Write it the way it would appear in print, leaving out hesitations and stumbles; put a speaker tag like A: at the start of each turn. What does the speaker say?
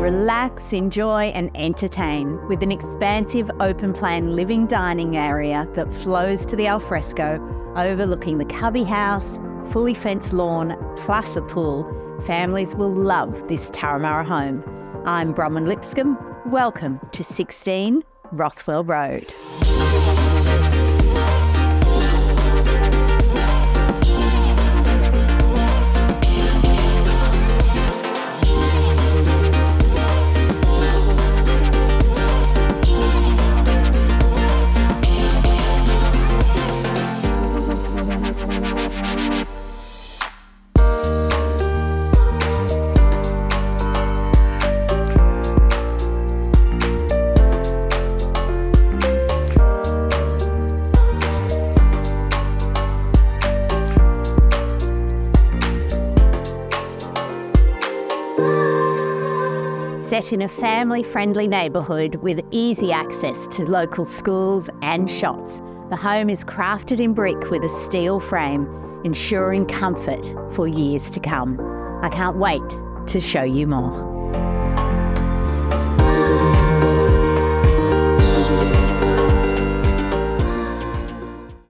A: relax, enjoy and entertain with an expansive open-plan living dining area that flows to the alfresco, overlooking the cubby house, fully fenced lawn, plus a pool. Families will love this Turramurra home. I'm Bronwyn Lipscomb. Welcome to 16 Rothwell Road. Set in a family-friendly neighbourhood with easy access to local schools and shops, the home is crafted in brick with a steel frame, ensuring comfort for years to come. I can't wait to show you more.